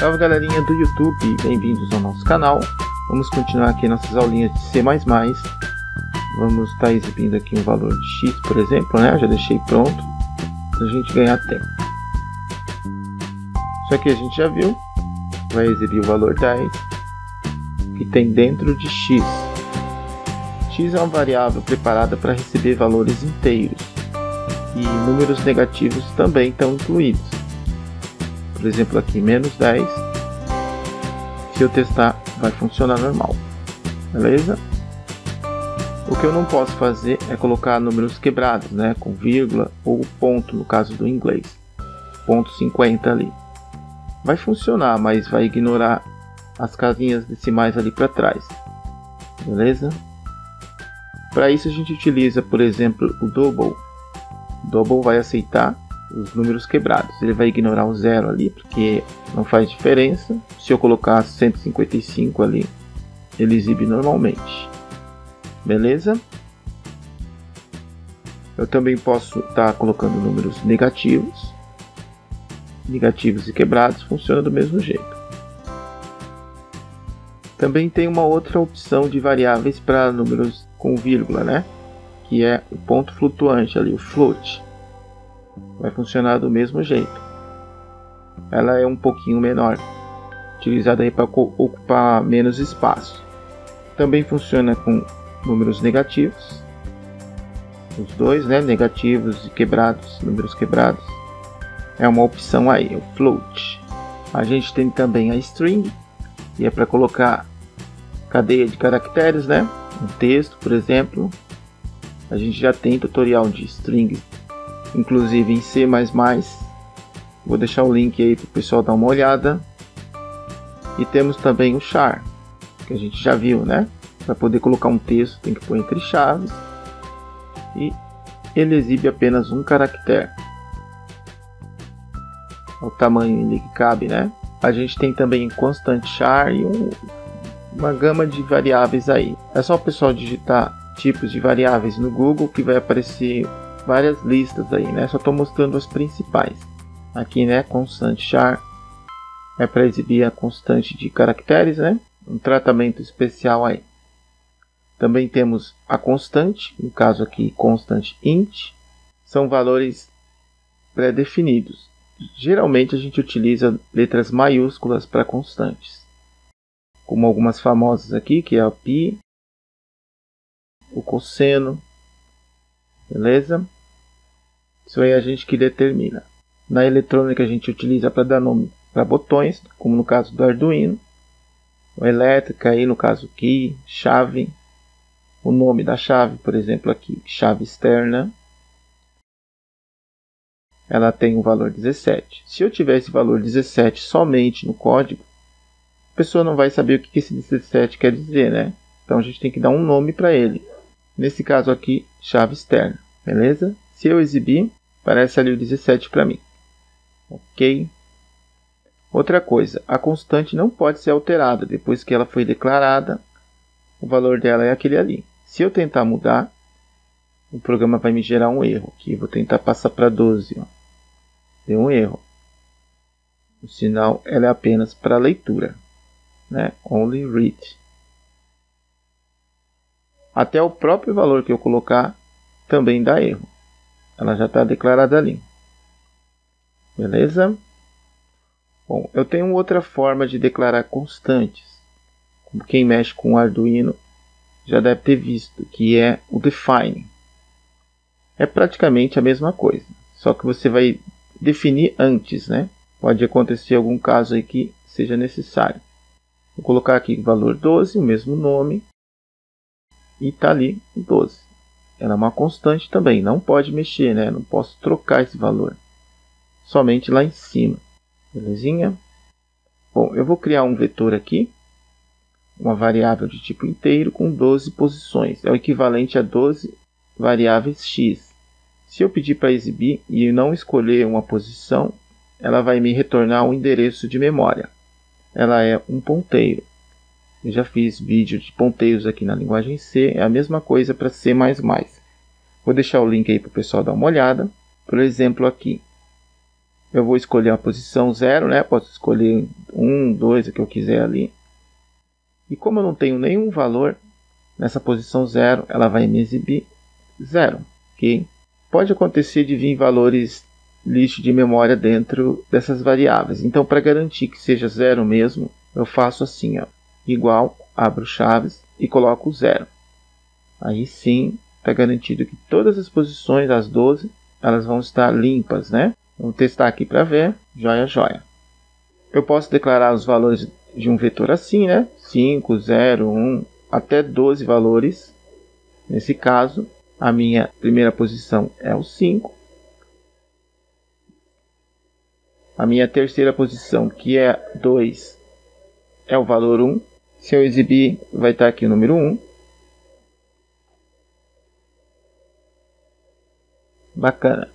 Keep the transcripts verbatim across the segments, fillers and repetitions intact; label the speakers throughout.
Speaker 1: Salve galerinha do YouTube, bem-vindos ao nosso canal. Vamos continuar aqui nossas aulinhas de C mais mais. Vamos estar exibindo aqui um valor de X, por exemplo, né? Eu já deixei pronto para a gente ganhar tempo. Isso aqui a gente já viu. Vai exibir o valor dez, que tem dentro de X. X é uma variável preparada para receber valores inteiros. E números negativos também estão incluídos. Por exemplo, aqui menos dez. Se eu testar, vai funcionar normal. Beleza? O que eu não posso fazer é colocar números quebrados, né? Com vírgula ou ponto, no caso do inglês. Ponto cinquenta ali. Vai funcionar, mas vai ignorar as casinhas decimais ali para trás. Beleza? Para isso a gente utiliza, por exemplo, o double. O double vai aceitar os números quebrados. Ele vai ignorar o zero ali, porque não faz diferença. Se eu colocar cento e cinquenta e cinco ali, ele exibe normalmente. Beleza? Eu também posso estar colocando números negativos. Negativos e quebrados funciona do mesmo jeito. Também tem uma outra opção de variáveis para números com vírgula, né? Que é o ponto flutuante ali, o float. Vai funcionar do mesmo jeito. Ela é um pouquinho menor, utilizada aí para ocupar menos espaço. Também funciona com números negativos. Os dois, né? Negativos e quebrados, números quebrados. É uma opção aí, o float. A gente tem também a string, que é para colocar cadeia de caracteres, né? Um texto, por exemplo. A gente já tem tutorial de string, inclusive em C mais mais. Vou deixar o link aí para o pessoal dar uma olhada. E temos também o char, que a gente já viu, né? Para poder colocar um texto tem que pôr entre chaves. E ele exibe apenas um caractere. O tamanho que cabe, né? A gente tem também constant char e um, uma gama de variáveis aí. É só o pessoal digitar tipos de variáveis no Google que vai aparecer várias listas aí, né? Só estou mostrando as principais. Aqui, né? Constant char é para exibir a constante de caracteres, né? Um tratamento especial aí. Também temos a constante, no caso aqui constant int, são valores pré-definidos. Geralmente a gente utiliza letras maiúsculas para constantes, como algumas famosas aqui, que é o π, o cosseno, beleza? Isso aí a gente que determina. Na eletrônica a gente utiliza para dar nome para botões, como no caso do Arduino, o elétrica aí no caso key, chave, o nome da chave, por exemplo aqui, chave externa. Ela tem o valor dezessete. Se eu tiver esse valor dezessete somente no código, a pessoa não vai saber o que esse dezessete quer dizer, né? Então a gente tem que dar um nome para ele. Nesse caso aqui, chave externa. Beleza? Se eu exibir, aparece ali o dezessete para mim. Ok? Outra coisa, a constante não pode ser alterada. Depois que ela foi declarada, o valor dela é aquele ali. Se eu tentar mudar, o programa vai me gerar um erro. Aqui vou tentar passar para doze. Ó. Deu um erro. O sinal ela é apenas para leitura, né? Only read. Até o próprio valor que eu colocar também dá erro. Ela já está declarada ali. Beleza? Bom, eu tenho outra forma de declarar constantes. Como quem mexe com o Arduino já deve ter visto, que é o define. É praticamente a mesma coisa, só que você vai definir antes, né? Pode acontecer algum caso aí que seja necessário. Vou colocar aqui o valor doze, o mesmo nome, e está ali o doze. Ela é uma constante também, não pode mexer, né? Não posso trocar esse valor, somente lá em cima. Belezinha? Bom, eu vou criar um vetor aqui, uma variável de tipo inteiro com doze posições. É o equivalente a doze variáveis x. Se eu pedir para exibir e não escolher uma posição, ela vai me retornar um endereço de memória. Ela é um ponteiro. Eu já fiz vídeo de ponteiros aqui na linguagem C. É a mesma coisa para C mais mais. Vou deixar o link aí para o pessoal dar uma olhada. Por exemplo aqui, eu vou escolher a posição zero, né? Posso escolher um, dois, o que eu quiser ali. E como eu não tenho nenhum valor nessa posição zero, ela vai me exibir zero, ok? Pode acontecer de vir valores lixo de memória dentro dessas variáveis. Então, para garantir que seja zero mesmo, eu faço assim, ó, igual, abro chaves e coloco zero. Aí sim, está garantido que todas as posições, as doze, elas vão estar limpas, né? Vamos testar aqui para ver. Joia, joia. Eu posso declarar os valores de um vetor assim, né? cinco, zero, um, até doze valores. Nesse caso, a minha primeira posição é o cinco. A minha terceira posição, que é dois, é o valor um. Se eu exibir, vai estar aqui o número um. Bacana.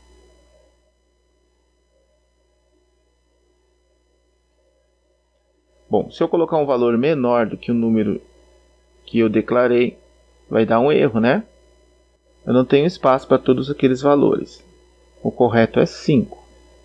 Speaker 1: Bom, se eu colocar um valor menor do que o número que eu declarei, vai dar um erro, né? Eu não tenho espaço para todos aqueles valores. O correto é cinco.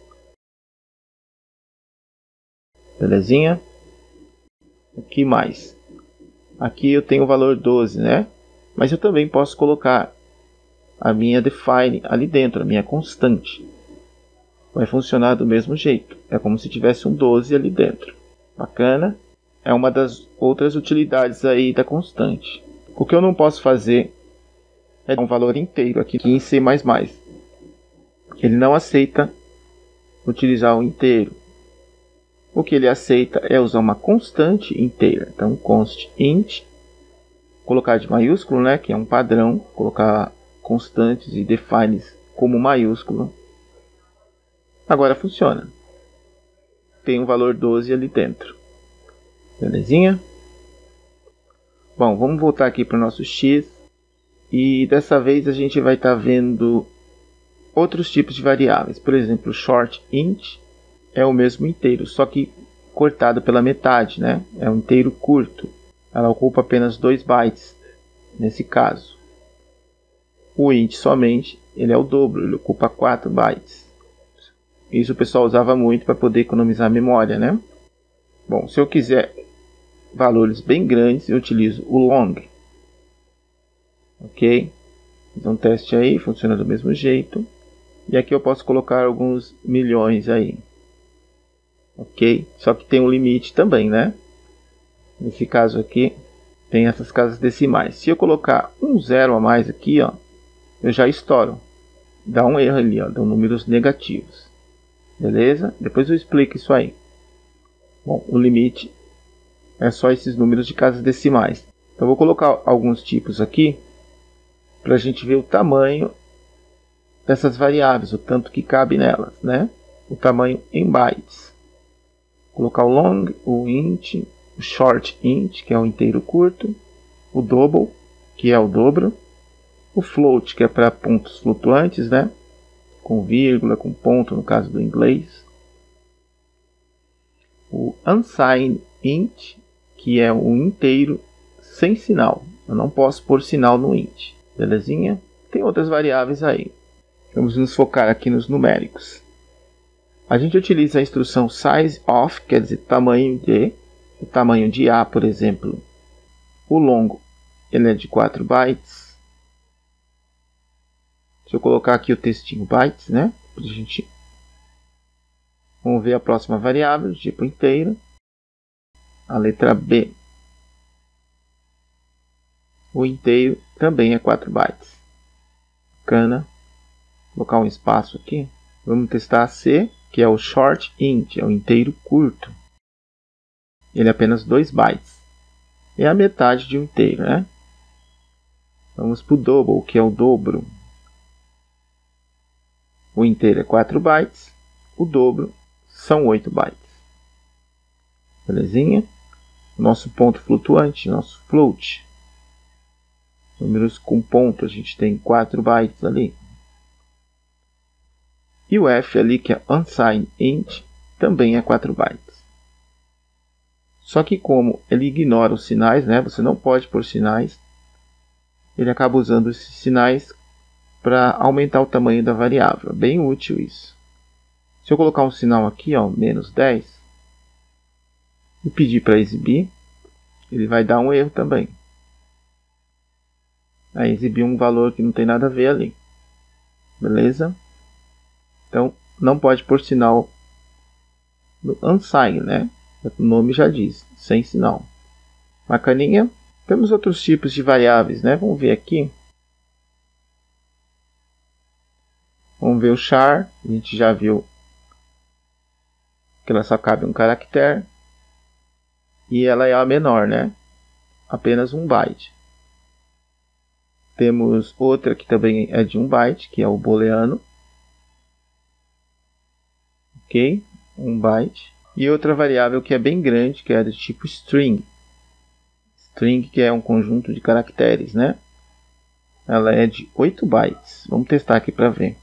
Speaker 1: Belezinha? O que mais? Aqui eu tenho o valor doze, né? Mas eu também posso colocar a minha define ali dentro, a minha constante. Vai funcionar do mesmo jeito. É como se tivesse um doze ali dentro. Bacana. É uma das outras utilidades aí da constante. O que eu não posso fazer é dar um valor inteiro aqui em C mais mais. Ele não aceita utilizar o inteiro. O que ele aceita é usar uma constante inteira. Então, const int, colocar de maiúsculo, né, que é um padrão, colocar constantes e defines como maiúsculo. Agora funciona. Tem um valor doze ali dentro. Belezinha? Bom, vamos voltar aqui para o nosso x. E dessa vez a gente vai estar tá vendo outros tipos de variáveis. Por exemplo, short int é o mesmo inteiro, só que cortado pela metade, né? É um inteiro curto. Ela ocupa apenas dois bytes nesse caso. O int somente, ele é o dobro, ele ocupa quatro bytes. Isso o pessoal usava muito para poder economizar memória, né? Bom, se eu quiser valores bem grandes, eu utilizo o long. Ok? Então um teste aí, funciona do mesmo jeito. E aqui eu posso colocar alguns milhões aí. Ok? Só que tem um limite também, né? Nesse caso aqui, tem essas casas decimais. Se eu colocar um zero a mais aqui, ó, eu já estouro. Dá um erro ali, ó, dão números negativos. Beleza? Depois eu explico isso aí. Bom, o limite é só esses números de casas decimais. Então eu vou colocar alguns tipos aqui para a gente ver o tamanho dessas variáveis, o tanto que cabe nelas, né? O tamanho em bytes. Vou colocar o long, o int, o short int, que é o inteiro curto, o double, que é o dobro, o float, que é para pontos flutuantes, né? Com vírgula, com ponto, no caso do inglês. O unsigned int, que é o inteiro sem sinal. Eu não posso pôr sinal no int. Belezinha? Tem outras variáveis aí. Vamos nos focar aqui nos numéricos. A gente utiliza a instrução size of, quer dizer, tamanho de. O tamanho de A, por exemplo, o longo, ele é de quatro bytes. Deixa eu colocar aqui o textinho bytes, né? Pra gente... Vamos ver a próxima variável, tipo inteiro. A letra B. O inteiro também é quatro bytes. Bacana. Vou colocar um espaço aqui. Vamos testar a C, que é o short int, é o inteiro curto. Ele é apenas dois bytes. É a metade de um inteiro, né? Vamos para o double, que é o dobro. O inteiro é quatro bytes. O dobro são oito bytes. Belezinha? Nosso ponto flutuante, nosso float. Números com ponto, a gente tem quatro bytes ali. E o F ali, que é unsigned int, também é quatro bytes. Só que como ele ignora os sinais, né? Você não pode pôr sinais. Ele acaba usando esses sinais para aumentar o tamanho da variável. É bem útil isso. Se eu colocar um sinal aqui, ó, menos dez, e pedir para exibir, ele vai dar um erro também. Aí exibiu um valor que não tem nada a ver ali. Beleza? Então, não pode pôr sinal no unsigned, né? O nome já diz, sem sinal. Bacaninha. Temos outros tipos de variáveis, né? Vamos ver aqui. Vamos ver o char. A gente já viu que ela só cabe um caractere. E ela é a menor, né? Apenas um byte. Temos outra que também é de um byte, que é o booleano. Ok? Um byte. E outra variável que é bem grande, que é do tipo string. String, que é um conjunto de caracteres, né? Ela é de oito bytes. Vamos testar aqui para ver.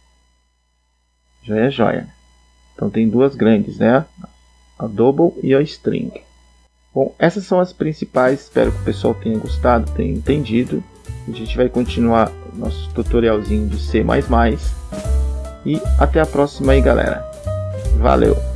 Speaker 1: Já é joia. Então tem duas grandes, né? A double e a string. Bom, essas são as principais. Espero que o pessoal tenha gostado, tenha entendido. A gente vai continuar nosso tutorialzinho de C mais mais. E até a próxima aí, galera. Valeu!